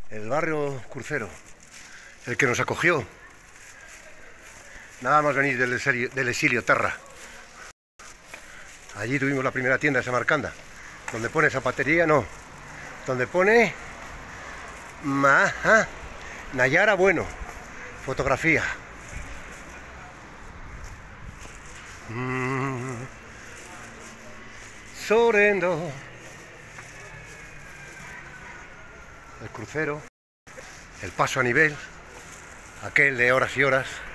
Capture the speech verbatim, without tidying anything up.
El barrio crucero, el que nos acogió. Nada más venir del exilio, del exilio Terra. Allí tuvimos la primera tienda de Samarcanda, donde pone zapatería, no, donde pone Maja, Nayara Bueno, fotografía. Mm. Sorendo. El crucero, el paso a nivel, aquel de horas y horas.